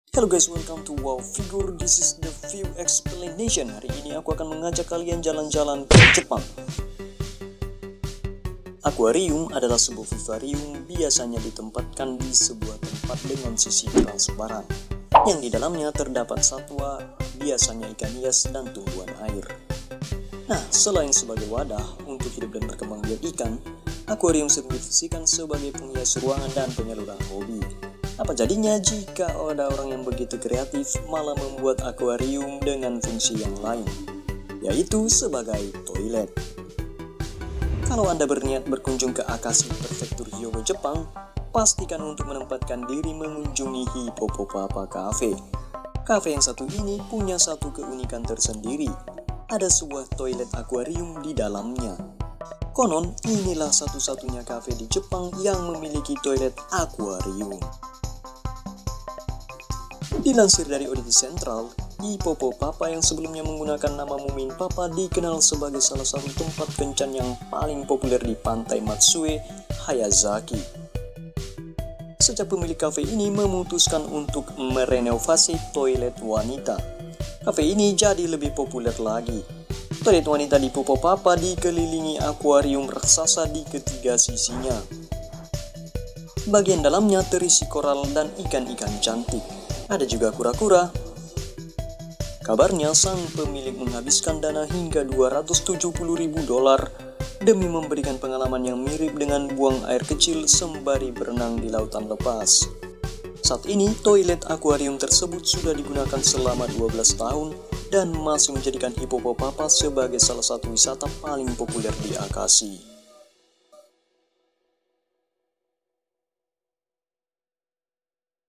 Hello guys, welcome to Wow Figure. This is the view explanation. Hari ini aku akan mengajak kalian jalan-jalan ke Jepang. Akuarium adalah sebuah vivarium biasanya ditempatkan di sebuah tempat dengan sisi transparan, yang di dalamnya terdapat satwa, biasanya ikan hias dan tumbuhan air. Nah, selain sebagai wadah untuk hidup dan berkembang biak ikan, akuarium sering difungsikan sebagai penghias ruangan dan penyaluran hobi. Apa jadinya jika ada orang yang begitu kreatif malah membuat akuarium dengan fungsi yang lain, yaitu sebagai toilet? Kalau Anda berniat berkunjung ke Akashi Prefektur Hyogo, Jepang, pastikan untuk menempatkan diri mengunjungi Hippopapa Cafe. Cafe yang satu ini punya satu keunikan tersendiri. Ada sebuah toilet akuarium di dalamnya. Konon, inilah satu-satunya cafe di Jepang yang memiliki toilet akuarium. Dilansir dari Oddity Central, Hippopapa yang sebelumnya menggunakan nama Mumin Papa dikenal sebagai salah satu tempat kencan yang paling populer di pantai Matsue, Hayazaki. Sejak pemilik kafe ini memutuskan untuk merenovasi toilet wanita, kafe ini jadi lebih populer lagi. Toilet wanita di Hippopapa dikelilingi akuarium raksasa di ketiga sisinya. Bagian dalamnya terisi koral dan ikan-ikan cantik. Ada juga kura-kura. Kabarnya sang pemilik menghabiskan dana hingga $270.000 demi memberikan pengalaman yang mirip dengan buang air kecil sembari berenang di lautan lepas. Saat ini, toilet akuarium tersebut sudah digunakan selama 12 tahun dan masih menjadikan Hippopapa sebagai salah satu wisata paling populer di Akashi.